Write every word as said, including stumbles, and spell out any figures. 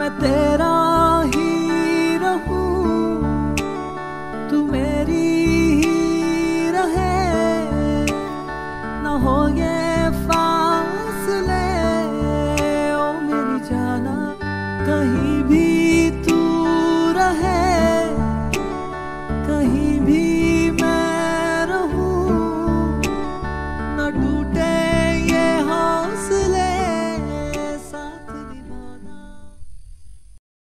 तेरा ही रहूं, तू मेरी ही रहे, न हो ये फासले ओ मेरी जाना कहीं भी।